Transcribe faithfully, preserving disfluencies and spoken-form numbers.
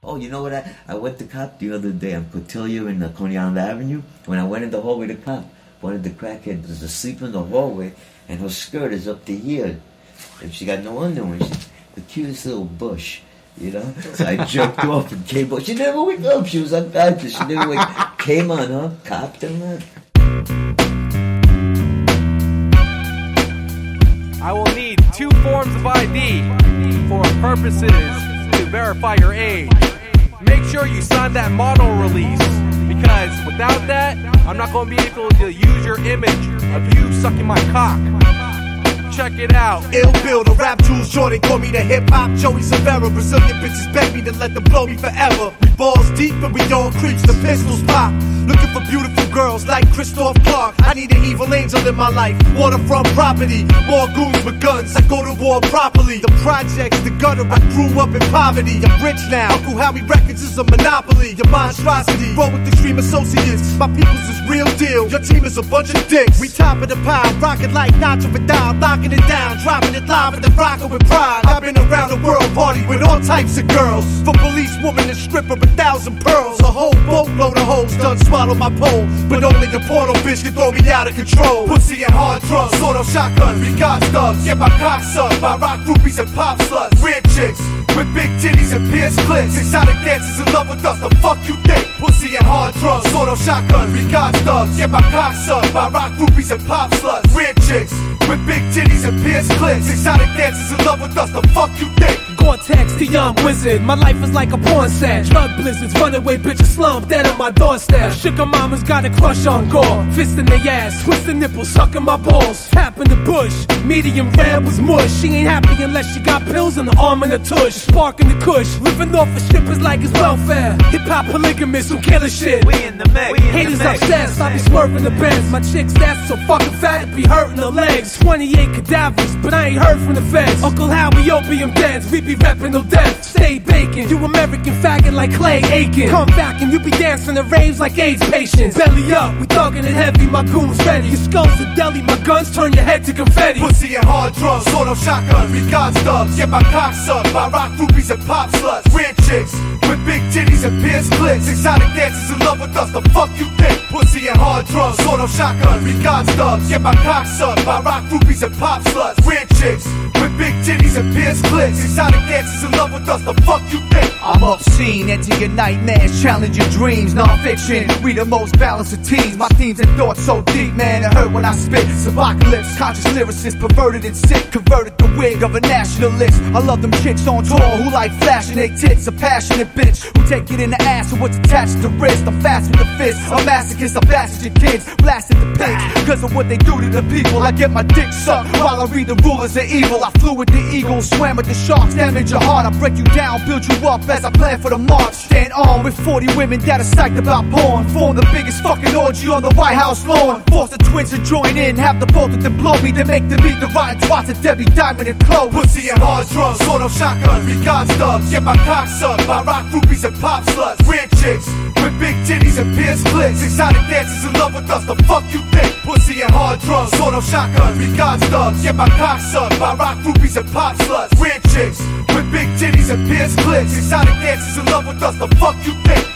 Oh, you know what? I, I went to cop the other day on Cotillo in uh, Coney Island Avenue. When I went in the hallway to cop, one of the crackheads was asleep in the hallway, and her skirt is up to here. And she got no underwear. She's the cutest little bush, you know? So I jerked off and came up. She never wake up. She was unconscious. She never wake up. Came on, huh? Copped and left. I will need two forms of I D for purposes to verify your age. Make sure you sign that model release, because without that, I'm not going to be able to use your image of you sucking my cock. Check it out. Ill Bill, the rap tools, Jordan, call me the hip-hop Joey Severa. Brazilian bitches beg me to let them blow me forever. We balls deep and we all creeps, the pistols pop. Looking for beautiful girls like Christoph Clark. I need an evil angel in my life. Waterfront property, more goons with guns. I go to war properly. The projects, the gutter, I grew up in poverty. I'm rich now. Uncle Howie Records is a monopoly. Your monstrosity, roll with extreme associates. My people's is real deal. Your team is a bunch of dicks. We top of the pile, rocking like Nacho Vidal, locking it down, dropping it live at the rocker with pride. I've been around the world, party with all types of girls. From police woman and stripper, a thousand pearls. A whole boatload of hoes done swallow my pole, but only a portal bitch can throw me out of control. Pussy and hard drugs, sort of shotgun, we got thugs. Get my cock sucked by rock groupies and pop sluts. Weird chicks with big titties and pierced clits. Exotic dancers in love with us, the fuck you think? Pussy and hard drugs, sort of shotgun, we got thugs. Get my cock sucked by rock groupies and pop sluts. Weird chicks with big titties and pierced clits. Exotic dancers in love with us, the fuck you think? Gore-Tex, the young wizard. My life is like a porn set. Drug blizzards, runaway bitches slump dead on my doorstep. Sugar mama's got a crush on gore. Fist in the ass, twist the nipple, sucking my balls. Tap in the bush, medium rare was mush. She ain't happy unless she got pills in the arm and the tush. Sparking the kush, living off of strippers like it's welfare. Hip-hop polygamists who kill a shit. We in the mix. Haters obsessed, I be swerving the bends. My chick's ass so fucking fat it be hurting her legs. twenty-eight cadavers, but I ain't heard from the feds. Uncle Howie, opium dens, we be reppin' no death. Stay bacon, you American faggot like Clay Aiken. Come back and you be dancing at raves like AIDS patients. Belly up, we thuggin' it heavy, my goons ready. Your skull's a deli, my guns turn your head to confetti. Pussy and hard drugs, sort of shotgun, we got stubs. Get my cock sucked by rock groupies and pop sluts. Weird chicks with big titties and pierced clits. Exotic dancers in love with us, the fuck you think? Pussy and hard drugs, sort of shotgun, we got stubs. Get my cock sucked by rock groupies and pop sluts. Weird chicks with big titties and pierced clits. Exotic dancers in love with us, the fuck you think? I'm obscene, enter your nightmares, challenge your dreams. Non-fiction, we the most balanced of teams. My themes and thoughts so deep, man, it hurt when I spit. Apocalypse, conscious lyricist, perverted and sick. Converted the wig of a nationalist. I love them chicks on tour who like flashing their tits. A passionate bitch who take it in the ass and what's attached to the wrist. I'm fast with the fist, a masochist, I bastard your kids. Blasted the pigs, cause of what they do to the people. I get my dick sucked while I read the rulers of evil. I flew with the eagles, swam with the sharks, damage your heart. I break you down, build you up as I plan for the march. Stand on with forty women that are psyched about porn. Form the biggest fucking orgy on the White House lawn. Force the twins to join in, have the both of them blow me. Then make them eat the rotten twats of Debbie Diamond and Chloe. Pussy and hard drugs, sort of shotgun, we got stubs. Get my cock sucked by rock groupies and pop sluts. Weird chicks with big titties and pierced clits. Exotic dancers in love with us, the fuck you think? Pussy and hard drugs, sort of shotgun, we got stubs. Get my cock sucked by rock groupies and pop sluts. Weird chicks with big titties and pierced clits. Exotic dancers in love with us, the fuck you think?